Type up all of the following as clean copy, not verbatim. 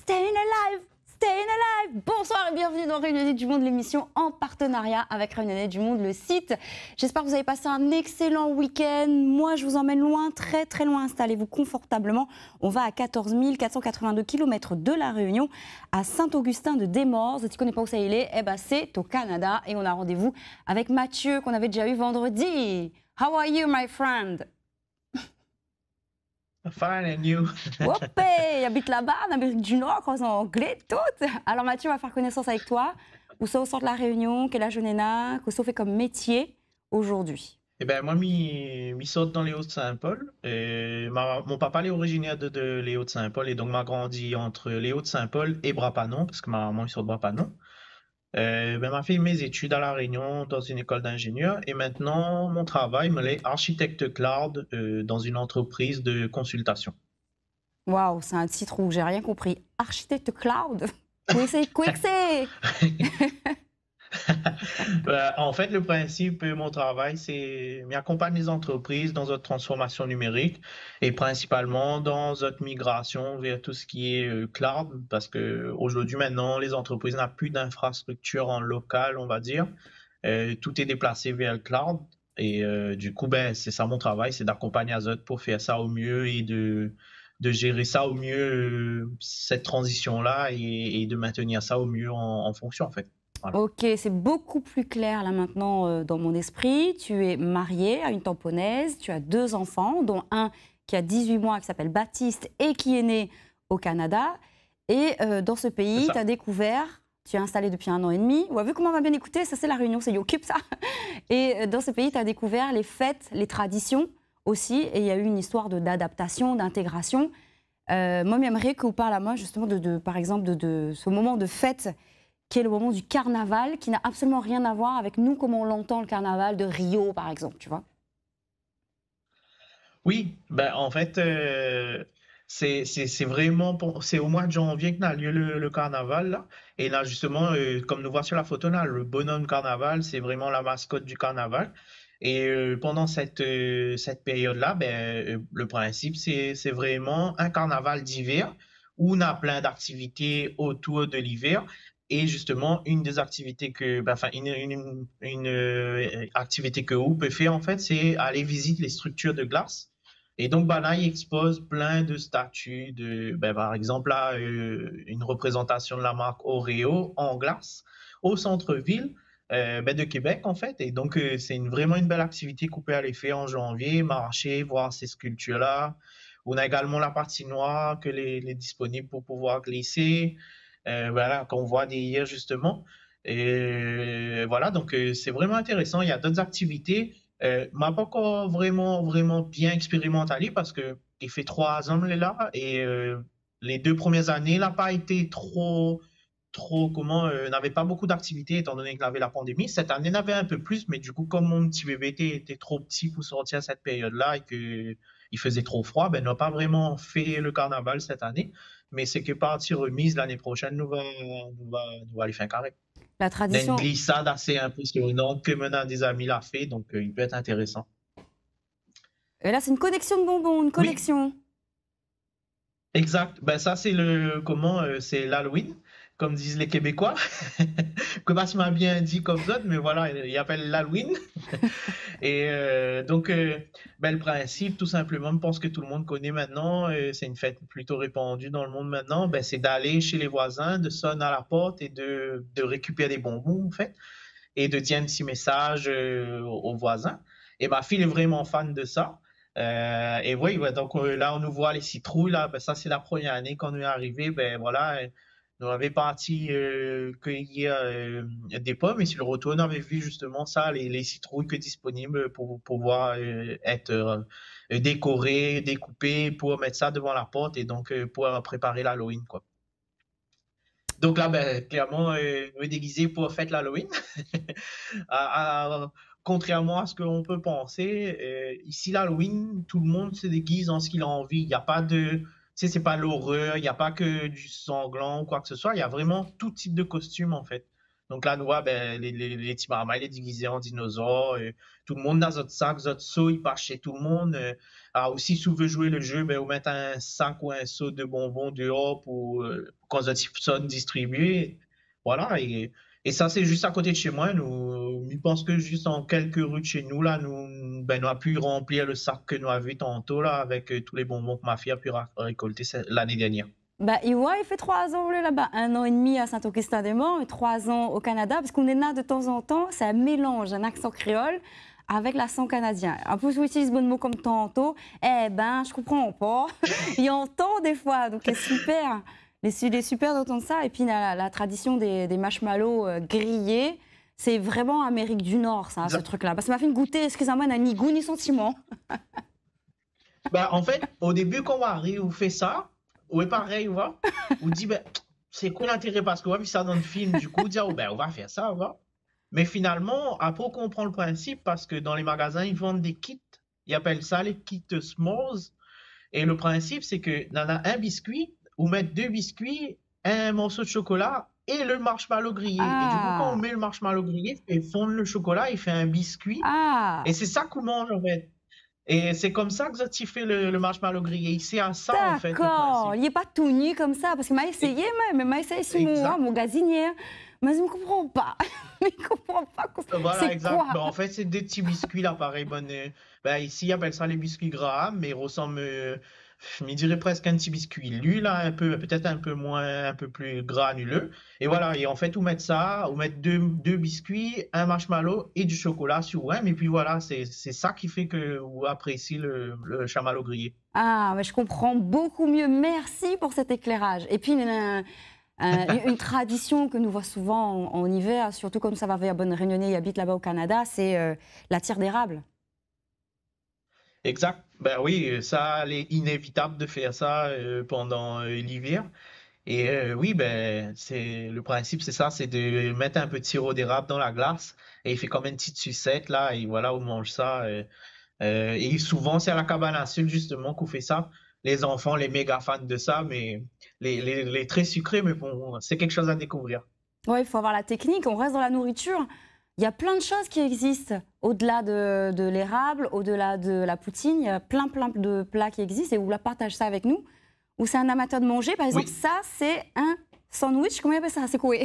Staying alive, staying alive. Bonsoir et bienvenue dans Réunionnais du Monde, l'émission en partenariat avec Réunionnais du Monde, le site. J'espère que vous avez passé un excellent week-end. Moi, je vous emmène loin, très très loin. Installez-vous confortablement. On va à 14 482 km de La Réunion, à Saint-Augustin-de-Desmaures. Si tu ne connais pas où ça il est, eh ben, c'est au Canada. Et on a rendez-vous avec Mathieu, qu'on avait déjà eu vendredi. How are you, my friend? Fine, and you? Hopé, il habite là-bas, en Amérique du Nord, en anglais, tout. Alors Mathieu, on va faire connaissance avec toi. Où ça au centre de La Réunion, quel âge Nena, que ça fait comme métier aujourd'hui? Eh ben, moi, je saute dans les Hauts-de-Saint-Paul. Mon papa est originaire de les Hauts-de-Saint-Paul et donc m'a grandi entre les Hauts-de-Saint-Paul et Brapanon, parce que ma maman est sur Brapanon. M'a fait mes études à La Réunion dans une école d'ingénieur et maintenant, mon travail me l'est architecte cloud dans une entreprise de consultation. Waouh, c'est un titre où j'ai rien compris. Architecte cloud? Quoi c'est? En fait, le principe de mon travail, c'est m'accompagner les entreprises dans leur transformation numérique et principalement dans leur migration vers tout ce qui est cloud, parce que aujourd'hui, maintenant, les entreprises n'ont plus d'infrastructure en local, on va dire. Tout est déplacé vers le cloud. Et du coup, ben, c'est ça mon travail, c'est d'accompagner les autres pour faire ça au mieux et de gérer ça au mieux, cette transition-là, et de maintenir ça au mieux en fonction, en fait. Voilà. Ok, c'est beaucoup plus clair là maintenant dans mon esprit. Tu es marié à une tamponnaise, tu as 2 enfants, dont un qui a 18 mois, qui s'appelle Baptiste et qui est né au Canada. Et dans ce pays, tu as découvert, tu es installé depuis 1 an et demi. Ouais, vu comment on m'a bien écouté, ça c'est La Réunion, c'est Yokip ça. Et dans ce pays, tu as découvert les fêtes, les traditions aussi. Et il y a eu une histoire d'adaptation, d'intégration. Moi, j'aimerais qu'on parle à moi justement par exemple de ce moment de fête qui est le moment du carnaval, qui n'a absolument rien à voir avec nous, comme on l'entend, le carnaval de Rio, par exemple, tu vois? Oui, ben, en fait, c'est vraiment c'est au mois de janvier que a lieu le carnaval, là. Et là, justement, comme nous voit sur la photo, là, le bonhomme carnaval, c'est vraiment la mascotte du carnaval. Et pendant cette période-là, ben, le principe, c'est vraiment un carnaval d'hiver où on a plein d'activités autour de l'hiver. Et justement, une des activités que, ben, enfin, une activité que vous peut faire, en fait, c'est aller visiter les structures de glace. Et donc, ben, là, il expose plein de statues ben, par exemple, là, une représentation de la marque Oreo en glace au centre-ville ben, de Québec, en fait. Et donc, c'est vraiment une belle activité qu'on peut aller faire en janvier, marcher, voir ces sculptures-là. On a également la patinoire est disponible pour pouvoir glisser, voilà, qu'on voit derrière, justement. Et voilà, donc c'est vraiment intéressant. Il y a d'autres activités. M'a pas encore vraiment bien expérimenté parce que il fait 3 ans là et les 2 premières années n'a pas été trop n'avait pas beaucoup d'activités étant donné qu'il avait la pandémie. Cette année, il avait un peu plus, mais du coup, comme mon petit bébé était trop petit pour sortir à cette période-là et qu'il faisait trop froid, ben, n'a pas vraiment fait le carnaval cette année. Mais c'est que partie remise l'année prochaine, nous va aller faire un carré. La Il y a une tradition. glissade assez impressionnante que maintenant des amis l'a fait, donc il peut être intéressant. Et là, c'est une connexion de bonbons, une Oui, connexion. exact. Ben ça, c'est l'Halloween, comme disent les Québécois. Que pas m'a bien dit comme ça, mais voilà, il appelle l'Halloween. Et donc, ben, le principe, tout simplement, je pense que tout le monde connaît maintenant, c'est une fête plutôt répandue dans le monde maintenant, ben, c'est d'aller chez les voisins, de sonner à la porte et de récupérer des bonbons, en fait, et de dire un petit message aux voisins. Et ma fille est vraiment fan de ça. Et oui, ouais, donc là, on nous voit les citrouilles, là, ben, ça, c'est la première année qu'on est arrivé, ben voilà, nous avions parti cueillir des pommes et sur le retour, on avait vu justement ça, les citrouilles que disponibles pour pouvoir être décorées, découpées, pour mettre ça devant la porte et donc pour préparer l'Halloween, quoi. Donc là, ben, clairement, me déguiser pour fête l'Halloween. Contrairement à ce qu'on peut penser, ici, l'Halloween, tout le monde se déguise en ce qu'il a envie. Il n'y a pas de... Tu sais, c'est pas l'horreur, il n'y a pas que du sanglant ou quoi que ce soit. Il y a vraiment tout type de costume, en fait. Donc là, nous voit, ben, les petits marmailles, les divisés en dinosaures. Tout le monde dans notre sac, notre seau, il part chez tout le monde. Alors aussi, si vous voulez jouer le jeu, ben, vous mettez un sac ou un seau de bonbons dehors pour qu'on se personne distribuer. Voilà. Et ça, c'est juste à côté de chez moi. Nous, je pense que juste en quelques rues de chez nous, là, nous avons pu remplir le sac que nous avions vu tantôt, là, avec tous les bonbons que ma fille a pu récolter l'année dernière. Bah, Iwa, il fait 3 ans là-bas, 1 an et demi à Saint-Augustin-des-Monts et 3 ans au Canada, parce qu'on est là de temps en temps, c'est un mélange, un accent créole avec l'accent canadien. En plus, on utilise bon mot comme tantôt, eh ben, je comprends pas. Il entend des fois, donc c'est super. C'est super d'entendre ça. Et puis, la tradition des marshmallows grillés, c'est vraiment Amérique du Nord, ça, ce truc-là. Parce que ça m'a fait goûter, excusez-moi, n'a ni goût ni sentiment. Bah, en fait, au début, quand on arrive, on fait ça. Ouais, pareil, on va. On dit, ben, c'est quoi l'intérêt? Parce qu'on a vu ça dans le film, du coup, on dit, oh, ben, on va faire ça, on va. Mais finalement, après, on comprend le principe parce que dans les magasins, ils vendent des kits. Ils appellent ça les kits s'mores. Et le principe, c'est que dans un biscuit, ou mettre 2 biscuits, un morceau de chocolat et le marshmallow grillé. Et du coup, quand on met le marshmallow grillé, il fait fondre le chocolat, il fait un biscuit. Et c'est ça qu'on mange, en fait. Et c'est comme ça que tu fais le marshmallow grillé. C'est à ça, en fait. D'accord, il n'est pas tout nu comme ça, parce que m'a essayé, mais m'a essayé sur mon gazinière. Mais je ne comprends pas. Je ne comprends pas. Voilà, exact. Ben, en fait, c'est des petits biscuits, là, pareil. Ben, ici, ils appellent ça les biscuits Graham, mais ils ressemblent, je dirais presque un petit biscuit. Lui, là, peut-être un peu moins, un peu plus granuleux. Et voilà, et en fait, vous mettez ça, vous mettez deux biscuits, un marshmallow et du chocolat sur un. Et puis voilà, c'est ça qui fait que vous appréciez le chamallow grillé. Ah, mais je comprends beaucoup mieux. Merci pour cet éclairage. Et puis, une tradition que nous voit souvent en hiver, surtout comme ça va vers Bonne Réunionnais, il habite là-bas au Canada, c'est la tire d'érable. Exact. Ben oui, ça, il est inévitable de faire ça pendant l'hiver. Et oui, ben le principe, c'est ça, c'est de mettre un peu de sirop d'érable dans la glace et il fait comme une petite sucette là et voilà, on mange ça. Et souvent, c'est à la cabane à sucre justement qu'on fait ça. Les enfants, les méga fans de ça, mais les très sucrés, mais bon, c'est quelque chose à découvrir. Oui, il faut avoir la technique. On reste dans la nourriture. Il y a plein de choses qui existent au-delà de l'érable, au-delà de la poutine. Il y a plein de plats qui existent et vous la partagez ça avec nous. Ou c'est un amateur de manger, par exemple, ça, c'est un sandwich. Comment on appelle ça? C'est quoi?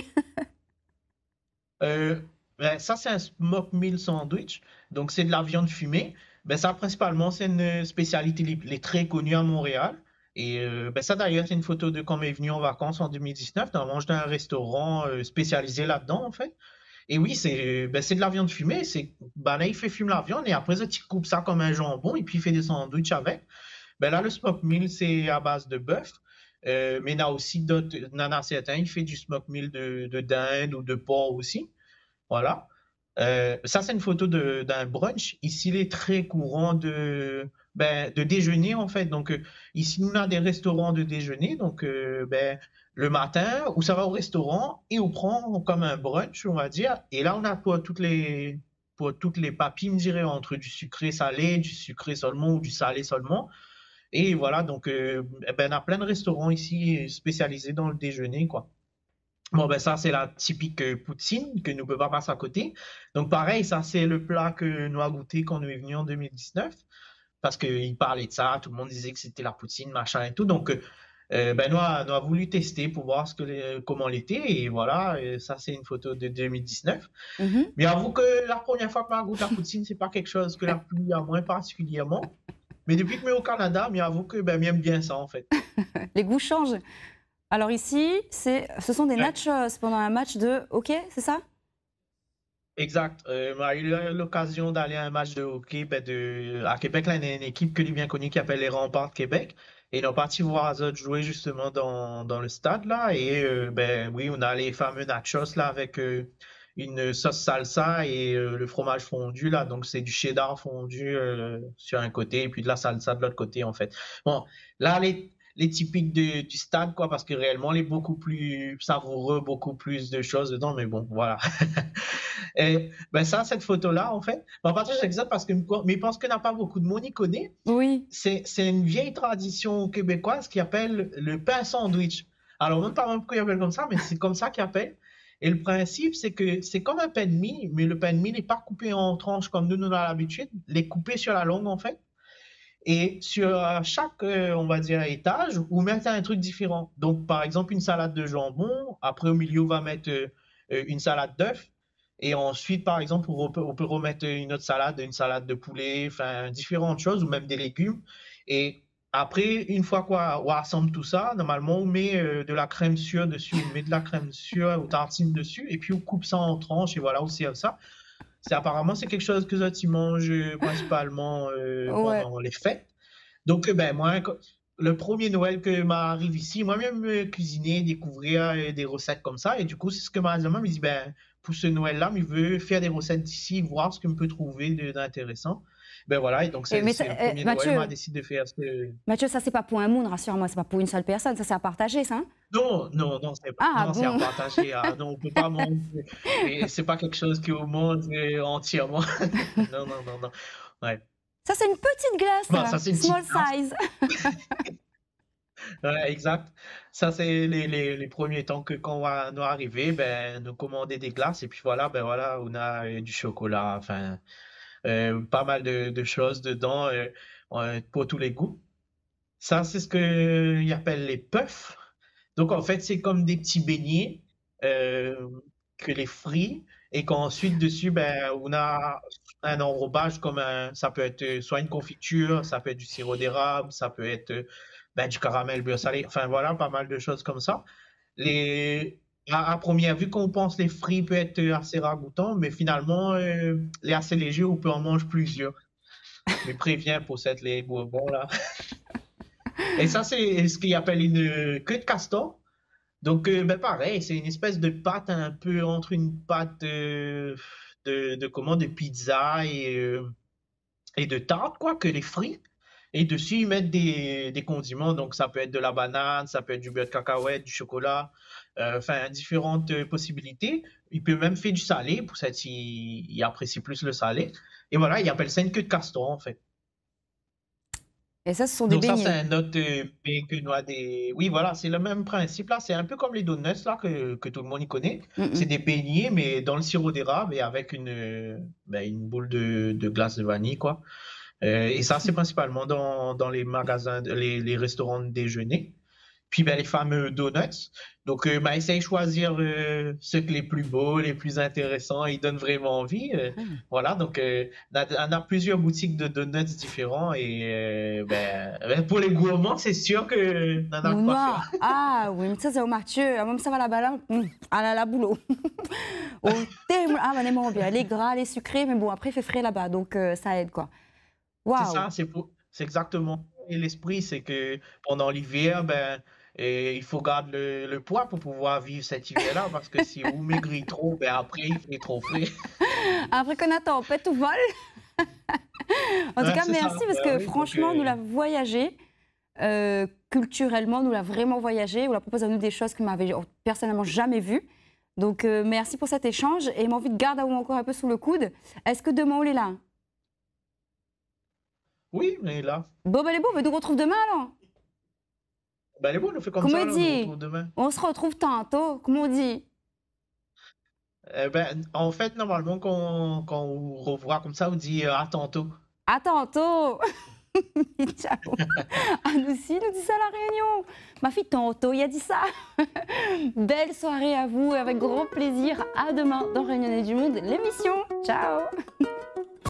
Ben, ça, c'est un smoke meal sandwich. Donc, c'est de la viande fumée. Ben, ça, principalement, c'est une spécialité les très connue à Montréal. Et ben, ça, d'ailleurs, c'est une photo de quand on est venu en vacances en 2019. On mange dans un restaurant spécialisé là-dedans, en fait. Et oui, c'est de la viande fumée. Ben, là, il fait fumer la viande et après, ça, il coupe ça comme un jambon et puis il fait des sandwichs avec. Ben, là, le smoke meal, c'est à base de bœuf. Mais il y en a aussi d'autres. Il y en a certains, il fait du smoke meal de dinde ou de porc aussi. Voilà. Ça, c'est une photo d'un brunch. Ici, il est très courant de déjeuner, en fait. Donc, ici, nous, on a des restaurants de déjeuner. Donc, le matin, où ça va au restaurant et on prend comme un brunch, on va dire. Et là, on a pour toutes les papilles, je dirais, entre du sucré salé, du sucré seulement ou du salé seulement. Et voilà, donc, on a plein de restaurants ici spécialisés dans le déjeuner, quoi. Bon, ben ça, c'est la typique poutine que nous ne pouvons pas passer à côté. Donc, pareil, ça, c'est le plat que nous avons goûté quand nous est venu en 2019. Parce qu'il parlait de ça, tout le monde disait que c'était la poutine, machin et tout. Donc, nous avons voulu tester pour voir comment l'était. Et voilà, ça, c'est une photo de 2019. Mais avoue que la première fois que je goûté la poutine, c'est pas quelque chose que la pluie a moins particulièrement. Mais depuis que je suis au Canada, j'avoue que j'aime bien ça, en fait. Les goûts changent. Alors ici, ce sont des nachos pendant un match de hockey, c'est ça? Exact. On a eu l'occasion d'aller à un match de hockey à Québec. Là, il y a une équipe que lui bien connue qui s'appelle les Remparts de Québec. Et ils ont parti voir les autres jouer justement dans le stade là. Et oui, on a les fameux nachos là avec une sauce salsa et le fromage fondu là. Donc c'est du cheddar fondu sur un côté et puis de la salsa de l'autre côté en fait. Bon, là les typiques du stade, quoi, parce que réellement, il est beaucoup plus savoureux, beaucoup plus de choses dedans, mais bon, voilà. Et ça, cette photo-là, en fait, on partage avec ça parce que je pense qu'il n'y a pas beaucoup de monde qui connaît. Oui. C'est une vieille tradition québécoise qui appelle le pain sandwich. Alors, même pas pourquoi ils appellent comme ça, mais c'est comme ça qu'ils appellent. Et le principe, c'est que c'est comme un pain de mie, mais le pain de mie n'est pas coupé en tranches comme nous, nous avons l'habitude. Il est coupé sur la longue, en fait. Et sur chaque, on va dire, étage, vous mettez un truc différent. Donc, par exemple, une salade de jambon. Après, au milieu, on va mettre une salade d'œufs. Et ensuite, par exemple, on peut remettre une salade de poulet, enfin, différentes choses, ou même des légumes. Et après, une fois qu'on assemble tout ça, normalement, on met de la crème sûre dessus, on met de la crème sûre ou tartine dessus, et puis on coupe ça en tranches, et voilà, on sert ça. Apparemment, c'est quelque chose que tu manges principalement Ouais. pendant les fêtes. Donc, ben, moi, le premier Noël que m'arrive ici, moi-même cuisiner, découvrir des recettes comme ça. Et du coup, c'est ce que ma maman me dit, ben, pour ce Noël-là, il veut faire des recettes d'ici, voir ce qu'il peut trouver d'intéressant. Ben voilà, et donc Mais c'est le premier Noël, m'a Mathieu, décidé de faire ce... Mathieu, ça c'est pas pour un monde, rassure-moi, c'est pas pour une seule personne, ça c'est à partager, ça, hein? Non, non, non, Ah non, c'est à bon? partager. Ah, non, on peut pas manger. Et c'est pas quelque chose qui au monde entièrement. Non, non, non, non. Ouais. Ça c'est une petite glace, Bon, ça. ça, c'est une petite Small glace. size. Ouais, exact. Ça, c'est les premiers temps que quand on va nous arriver, ben, nous commander des glaces et puis voilà, on a du chocolat, enfin, pas mal de choses dedans pour tous les goûts. Ça, c'est ce qu'ils appellent les puffs. Donc, en fait, c'est comme des petits beignets euh, que les frits et qu'ensuite, dessus, ben, on a un enrobage ça peut être soit une confiture, ça peut être du sirop d'érable, ça peut être ben, du caramel beurre salé, enfin voilà, pas mal de choses comme ça. À première vue, qu'on pense les frits peut être assez ragoûtant, mais finalement, les assez légers, on peut en manger plusieurs. Mais préviens pour cette les bourbons là. Et ça, c'est ce qu'ils appellent une queue de castor. Donc, ben pareil, c'est une espèce de pâte un peu entre une pâte de pizza et de tarte, quoi, que les frits. Et dessus, ils mettent des condiments. Donc, ça peut être de la banane, ça peut être du beurre de cacahuète, du chocolat, enfin, différentes possibilités. Il peut même faire du salé, pour ça, il apprécie plus le salé. Et voilà, il appelle ça une queue de castor, en fait. Et ça, ce sont des Donc ça, c'est beignets. un autre pays que nous a des... Oui, voilà, c'est le même principe là. C'est un peu comme les donuts là que tout le monde y connaît. Mm, C'est mm. des beignets, mais dans le sirop d'érable et avec une boule de glace de vanille, quoi. Et ça, c'est principalement dans les magasins, les restaurants de déjeuner. Puis ben, les fameux donuts. Donc, ben, essaye de choisir ceux que les plus beaux, les plus intéressants, ils donnent vraiment envie. Ah. Voilà, donc on a plusieurs boutiques de donuts différents et pour les gourmands, c'est sûr que on a quoi Mounouah. faire. Ah oui, mchezo wa Mathieu, même ça va la balle, à la boulot. Au thème, ah, ben, bon, bien, les gras, les sucrés, mais bon, après, il fait frais là-bas, donc ça aide, quoi. C'est Waouh! ça, c'est exactement et l'esprit, c'est que pendant l'hiver, ben, il faut garder le poids pour pouvoir vivre cet hiver-là parce que si vous maigrissez trop, ben après, il fait trop frais. Après qu'on attend, pète tout vol. En tout Ouais, cas, c'est ça, merci parce ben que oui, donc franchement, nous l'a voyagé. Culturellement, nous l'a vraiment voyagé. On l'a proposé à nous des choses que m'avait personnellement jamais vues. Donc, merci pour cet échange. Et m'envie de garder encore un peu sous le coude. Est-ce que demain, on est là? oui, mais là, Bon, ben, les beaux, mais nous on retrouve demain alors. ben, allez, bon, on fait comme Comment ça, on là, on nous dit? retrouve demain. On se retrouve tantôt. Comment on dit? Ben, en fait, normalement, quand on revoit comme ça, on dit à tantôt. À tantôt. Ciao. Ah, nous aussi, nous dit ça à la réunion. Ma fille, tantôt, il a dit ça. Belle soirée à vous et avec grand plaisir. À demain dans Réunionnais du Monde, l'émission. Ciao.